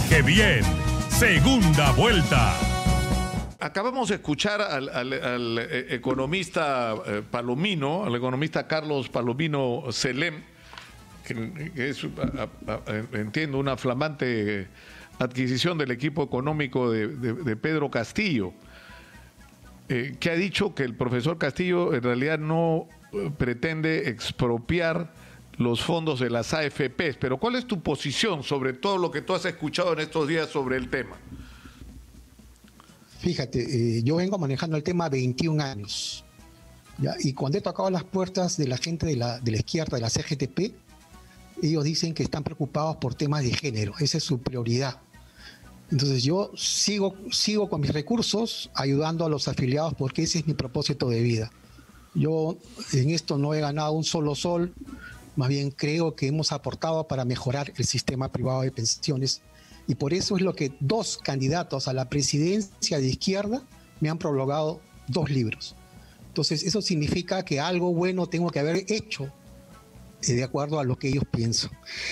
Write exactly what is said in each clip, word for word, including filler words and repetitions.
¡Qué bien! Segunda vuelta. Acabamos de escuchar al, al, al economista eh, Palomino, al economista Carlos Palomino Selem, que, que es, a, a, a, entiendo, una flamante adquisición del equipo económico de, de, de Pedro Castillo, eh, que ha dicho que el profesor Castillo en realidad no eh, pretende expropiar los fondos de las A F Pes. Pero ¿cuál es tu posición sobre todo lo que tú has escuchado en estos días sobre el tema? Fíjate, eh, yo vengo manejando el tema veintiún años, ¿ya? Y cuando he tocado las puertas de la gente de la, de la izquierda, de la C G T P, ellos dicen que están preocupados por temas de género, esa es su prioridad. Entonces yo sigo, sigo con mis recursos ayudando a los afiliados porque ese es mi propósito de vida. Yo en esto no he ganado un solo sol, más bien creo que hemos aportado para mejorar el sistema privado de pensiones. Y por eso es lo que dos candidatos a la presidencia de izquierda me han prolongado dos libros. Entonces, eso significa que algo bueno tengo que haber hecho eh, de acuerdo a lo que ellos piensan.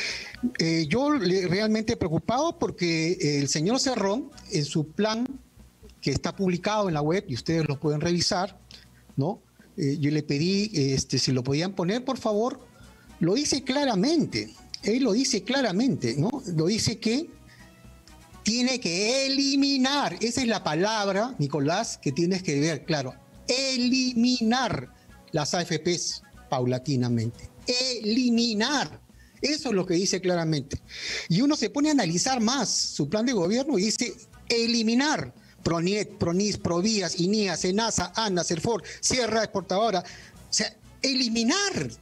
Eh, yo le, realmente preocupado porque eh, el señor Cerrón, en su plan que está publicado en la web, y ustedes lo pueden revisar, ¿no? Eh, yo le pedí este, si lo podían poner, por favor. Lo dice claramente, él lo dice claramente, ¿no? Lo dice que tiene que eliminar, esa es la palabra, Nicolás, que tienes que ver, claro, eliminar las A F Pes paulatinamente, eliminar, eso es lo que dice claramente. Y uno se pone a analizar más su plan de gobierno y dice eliminar Proniet, Pronis, Provías, INIA, Senasa, ANA, Serfor, Sierra Exportadora, o sea, eliminar,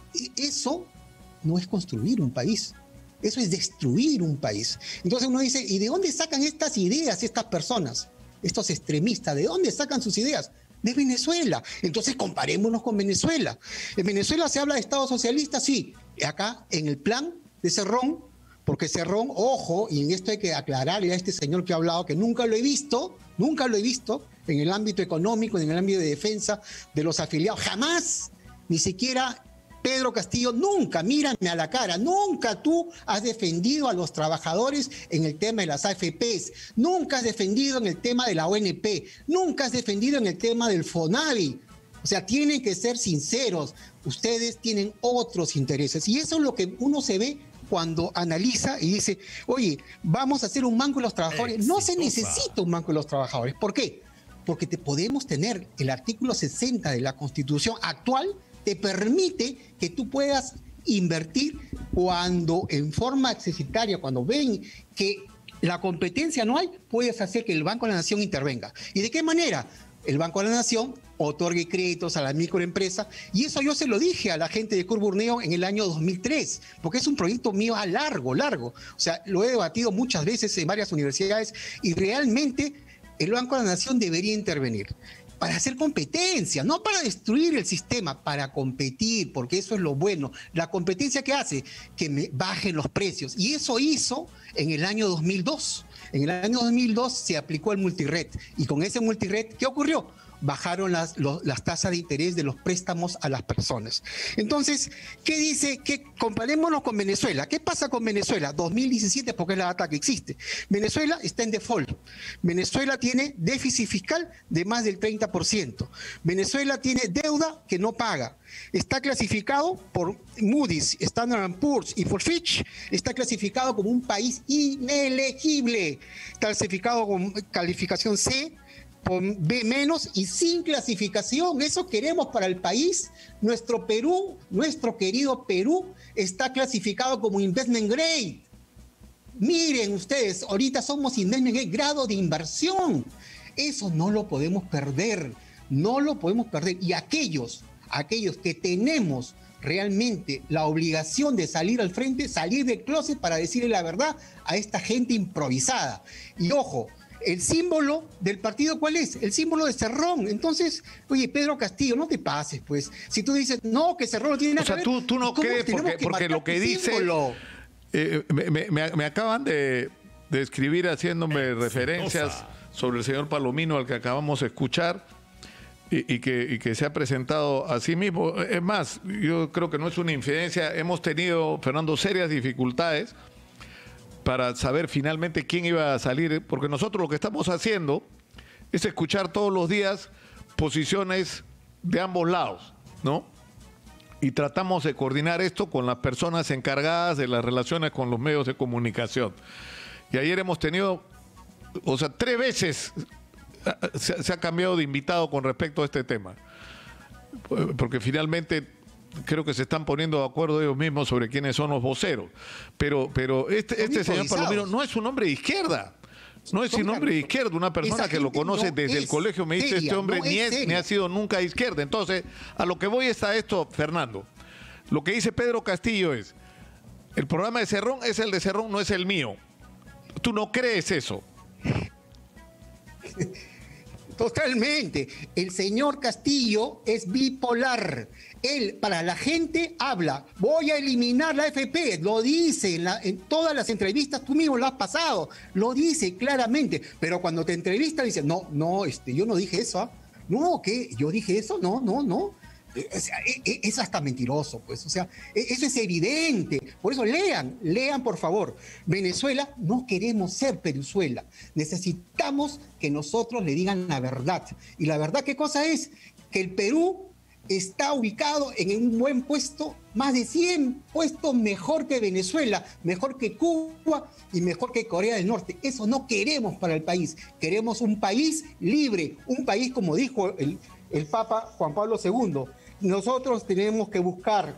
eso no es construir un país. Eso es destruir un país. Entonces uno dice, ¿y de dónde sacan estas ideas estas personas? Estos extremistas, ¿de dónde sacan sus ideas? De Venezuela. Entonces comparémonos con Venezuela. En Venezuela se habla de Estado socialista, sí. Acá en el plan de Cerrón, porque Cerrón, ojo, y en esto hay que aclararle a este señor que ha hablado, que nunca lo he visto, nunca lo he visto en el ámbito económico, en el ámbito de defensa de los afiliados. Jamás, ni siquiera Pedro Castillo, nunca, mírame a la cara, nunca tú has defendido a los trabajadores en el tema de las A F Pes, nunca has defendido en el tema de la O N P, nunca has defendido en el tema del FONAVI. O sea, tienen que ser sinceros, ustedes tienen otros intereses. Y eso es lo que uno se ve cuando analiza y dice, oye, vamos a hacer un banco de los trabajadores. Exitosa. No se necesita un banco de los trabajadores. ¿Por qué? Porque te podemos tener el artículo sesenta de la Constitución actual, te permite que tú puedas invertir cuando en forma excesitaria, cuando ven que la competencia no hay, puedes hacer que el Banco de la Nación intervenga. ¿Y de qué manera? El Banco de la Nación otorgue créditos a la microempresa, y eso yo se lo dije a la gente de Curburneo en el año dos mil tres, porque es un proyecto mío a largo, largo. O sea, lo he debatido muchas veces en varias universidades y realmente el Banco de la Nación debería intervenir para hacer competencia, no para destruir el sistema, para competir, porque eso es lo bueno. La competencia que hace, que me bajen los precios. Y eso hizo en el año dos mil dos. En el año dos mil dos se aplicó el multired. Y con ese multired, ¿qué ocurrió? Bajaron las, los, las tasas de interés de los préstamos a las personas. Entonces, ¿qué dice? Que comparémonos con Venezuela. ¿Qué pasa con Venezuela? dos mil diecisiete, porque es la data que existe. Venezuela está en default. Venezuela tiene déficit fiscal de más del treinta por ciento. Venezuela tiene deuda que no paga. Está clasificado por Moody's, Standard and Poor's y por Fitch, está clasificado como un país inelegible. Está clasificado con calificación C, con B menos y sin clasificación. Eso queremos para el país. Nuestro Perú, nuestro querido Perú, está clasificado como investment grade. Miren ustedes, ahorita somos investment grade, grado de inversión. Eso no lo podemos perder, no lo podemos perder. Y aquellos, aquellos que tenemos realmente la obligación de salir al frente, salir del closet para decirle la verdad a esta gente improvisada. Y ojo, el símbolo del partido, ¿cuál es? El símbolo de Cerrón. Entonces, oye, Pedro Castillo, no te pases, pues. Si tú dices, no, que Cerrón no tiene nada o sea, que tú, ver. tú no crees, porque, porque lo que dice... Eh, me, me, me acaban de, de escribir haciéndome Exitosa. referencias sobre el señor Palomino, al que acabamos de escuchar, y, y, que, y que se ha presentado a sí mismo. Es más, yo creo que no es una infidencia. Hemos tenido, Fernando, serias dificultades para saber finalmente quién iba a salir, porque nosotros lo que estamos haciendo es escuchar todos los días posiciones de ambos lados, ¿no? Y tratamos de coordinar esto con las personas encargadas de las relaciones con los medios de comunicación. Y ayer hemos tenido, o sea, tres veces se, se ha cambiado de invitado con respecto a este tema. Porque finalmente creo que se están poniendo de acuerdo ellos mismos sobre quiénes son los voceros. Pero, pero este, este señor Palomino no es un hombre de izquierda. No es un hombre de izquierda, una persona que lo conoce desde el colegio me dice, este hombre ni es ni ha sido nunca de izquierda. Entonces, a lo que voy es a esto, Fernando. Lo que dice Pedro Castillo es, el programa de Cerrón es el de Cerrón, no es el mío. ¿Tú no crees eso? Totalmente. El señor Castillo es bipolar. Él, para la gente, habla, voy a eliminar la A F P, lo dice en, la, en todas las entrevistas, tú mismo lo has pasado, lo dice claramente, pero cuando te entrevista dice, no, no, este, yo no dije eso, ¿ah? No, ¿qué? ¿Yo dije eso? No, no, no. O sea, es hasta mentiroso, pues, o sea, eso es evidente. Por eso lean, lean por favor. Venezuela, no queremos ser Venezuela, necesitamos que nosotros le digan la verdad. ¿Y la verdad qué cosa es? Que el Perú está ubicado en un buen puesto, más de cien puestos mejor que Venezuela, mejor que Cuba y mejor que Corea del Norte. Eso no queremos para el país. Queremos un país libre, un país, como dijo el, el Papa Juan Pablo segundo. Nosotros tenemos que buscar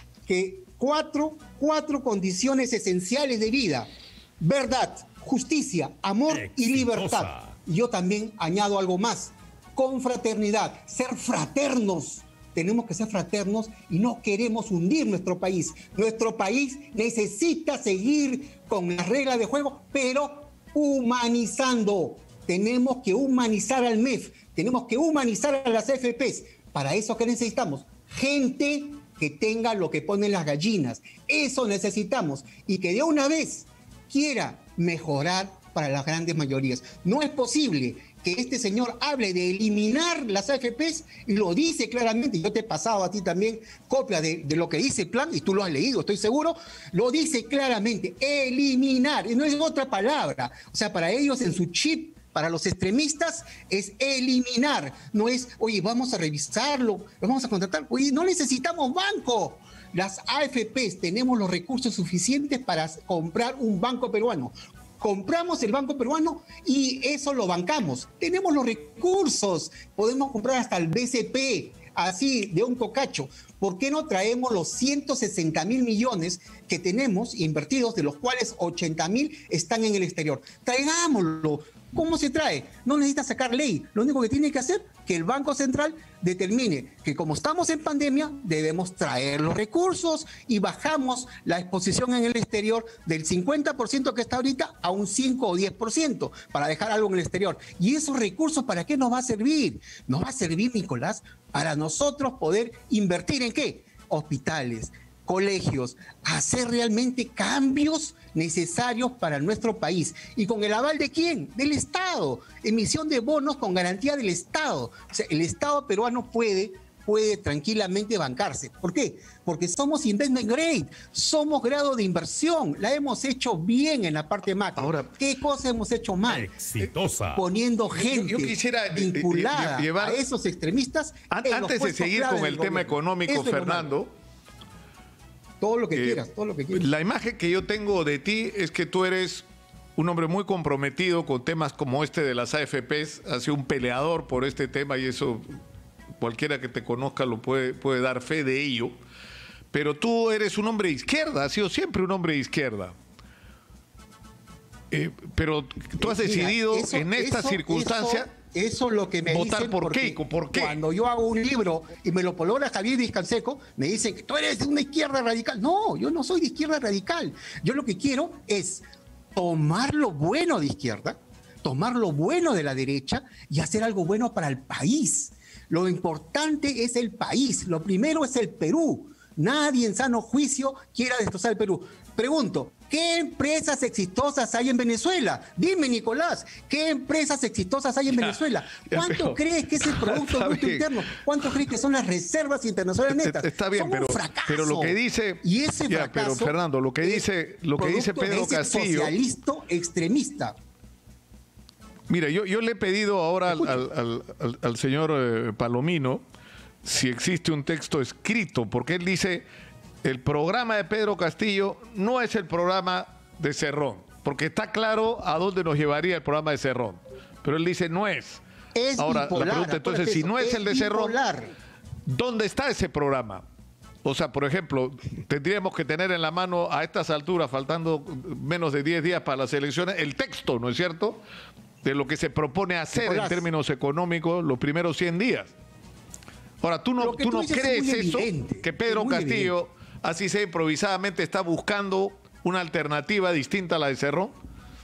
que cuatro, cuatro condiciones esenciales de vida: verdad, justicia, amor Exitosa. y libertad. Y yo también añado algo más: confraternidad, ser fraternos. Tenemos que ser fraternos y no queremos hundir nuestro país. Nuestro país necesita seguir con las reglas de juego, pero humanizando. Tenemos que humanizar al M E F, tenemos que humanizar a las A F Pes. Para eso, ¿qué necesitamos? Gente que tenga lo que ponen las gallinas. Eso necesitamos. Y que de una vez quiera mejorar para las grandes mayorías. No es posible que este señor hable de eliminar las A F Pes y lo dice claramente. Yo te he pasado a ti también copia de, de lo que dice el plan y tú lo has leído, estoy seguro. Lo dice claramente, eliminar, y no es otra palabra. O sea, para ellos en su chip, para los extremistas, es eliminar. No es, oye, vamos a revisarlo, lo vamos a contratar. Oye, no necesitamos banco. Las A F Pes tenemos los recursos suficientes para comprar un banco peruano. Compramos el banco peruano y eso lo bancamos. Tenemos los recursos, podemos comprar hasta el B C P, así de un cocacho. ¿Por qué no traemos los ciento sesenta mil millones que tenemos invertidos, de los cuales ochenta mil están en el exterior? Traigámoslo. ¿Cómo se trae? No necesita sacar ley. Lo único que tiene que hacer es que el Banco Central determine que como estamos en pandemia, debemos traer los recursos y bajamos la exposición en el exterior del cincuenta por ciento que está ahorita a un cinco o diez por ciento para dejar algo en el exterior. ¿Y esos recursos para qué nos va a servir? Nos va a servir, Nicolás, para nosotros poder invertir ¿en qué? Hospitales, colegios, hacer realmente cambios necesarios para nuestro país. ¿Y con el aval de quién? Del Estado. Emisión de bonos con garantía del Estado. O sea, el Estado peruano puede, puede tranquilamente bancarse. ¿Por qué? Porque somos investment grade, somos grado de inversión. La hemos hecho bien en la parte macro. Ahora, ¿qué cosa hemos hecho mal? Exitosa. Poniendo gente yo, yo quisiera vinculada llevar, a esos extremistas. Antes de seguir con el tema económico, Fernando, todo lo que eh, quieras, todo lo que quieras. La imagen que yo tengo de ti es que tú eres un hombre muy comprometido con temas como este de las A F Pes, has sido un peleador por este tema y eso cualquiera que te conozca lo puede, puede dar fe de ello. Pero tú eres un hombre de izquierda, has sido siempre un hombre de izquierda. Eh, pero tú has decidido Mira, eso, en esta eso, circunstancia... Eso... Eso es lo que me ¿Votar dicen por qué? ¿Por qué? Cuando yo hago un libro y me lo polora Javier Vizcanseco, me dicen que tú eres de una izquierda radical. No, yo no soy de izquierda radical. Yo lo que quiero es tomar lo bueno de izquierda, tomar lo bueno de la derecha y hacer algo bueno para el país. Lo importante es el país. Lo primero es el Perú. Nadie en sano juicio quiera destrozar el Perú. Pregunto, ¿qué empresas exitosas hay en Venezuela? Dime, Nicolás, ¿qué empresas exitosas hay en ya, Venezuela? ¿Cuánto pero, crees que es el Producto Bruto Interno? ¿Cuánto crees que son las reservas internacionales netas? Está bien, son pero, un fracaso. pero lo que dice... Y ese ya, fracaso pero Fernando, lo que dice, lo que dice Pedro Castillo... socialista extremista. Mira, yo, yo le he pedido ahora al, al, al, al señor eh, Palomino si existe un texto escrito, porque él dice... El programa de Pedro Castillo no es el programa de Cerrón, porque está claro a dónde nos llevaría el programa de Cerrón. Pero él dice no es. Es Ahora, bipolar, la pregunta entonces, si no es, es el de Cerrón, ¿dónde está ese programa? O sea, por ejemplo, tendríamos que tener en la mano a estas alturas, faltando menos de diez días para las elecciones, el texto, ¿no es cierto?, de lo que se propone hacer Nicolás, en términos económicos los primeros cien días. Ahora, ¿tú no, tú tú no crees eso? Evidente, que Pedro Castillo... Evidente. Así sea improvisadamente, está buscando una alternativa distinta a la de Cerrón.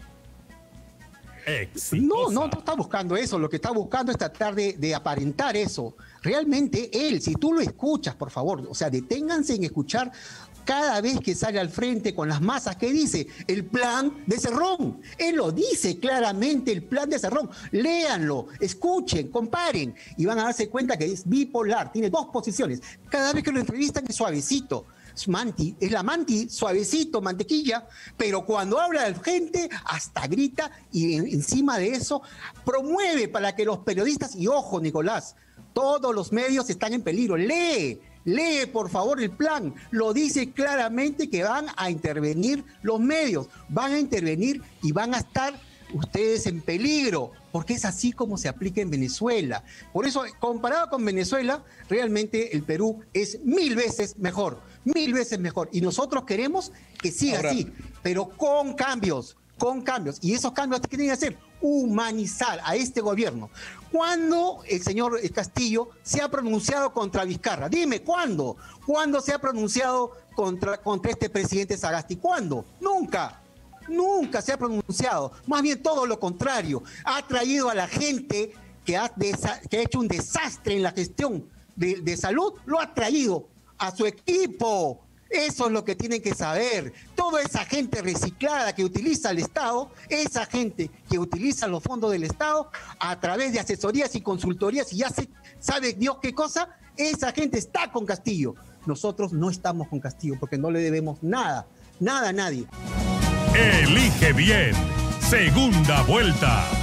No, no, no está buscando eso. Lo que está buscando es tratar de, de aparentar eso. Realmente él, si tú lo escuchas, por favor, o sea, deténganse en escuchar cada vez que sale al frente con las masas, ¿qué dice? El plan de Cerrón. Él lo dice claramente, el plan de Cerrón. Léanlo, escuchen, comparen y van a darse cuenta que es bipolar, tiene dos posiciones. Cada vez que lo entrevistan es suavecito. Manti, es la Manti, suavecito, mantequilla, pero cuando habla de gente, hasta grita y en, encima de eso promueve para que los periodistas, y ojo, Nicolás, todos los medios están en peligro. Lee, lee por favor el plan. Lo dice claramente que van a intervenir los medios, van a intervenir y van a estar ustedes en peligro, porque es así como se aplica en Venezuela. Por eso, comparado con Venezuela, realmente el Perú es mil veces mejor, mil veces mejor. Y nosotros queremos que siga Ahora, así, pero con cambios, con cambios. Y esos cambios que tienen que hacer, humanizar a este gobierno. ¿Cuándo el señor Castillo se ha pronunciado contra Vizcarra? Dime, ¿cuándo? ¿Cuándo se ha pronunciado contra, contra este presidente Sagasti? ¿Cuándo? Nunca. Nunca se ha pronunciado, más bien todo lo contrario. Ha traído a la gente que ha, que ha hecho un desastre en la gestión de, de salud, lo ha traído a su equipo. Eso es lo que tienen que saber. Toda esa gente reciclada que utiliza el Estado, esa gente que utiliza los fondos del Estado a través de asesorías y consultorías y ya se, sabe Dios qué cosa, esa gente está con Castillo. Nosotros no estamos con Castillo porque no le debemos nada, nada a nadie. Elige bien. Segunda vuelta.